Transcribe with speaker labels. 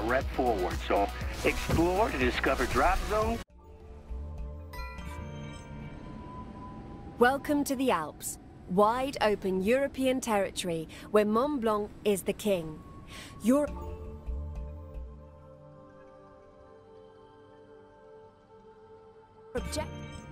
Speaker 1: rep forward. So explore to discover drop zone.
Speaker 2: Welcome to the Alps, wide open European territory where Mont Blanc is the king. Your objective.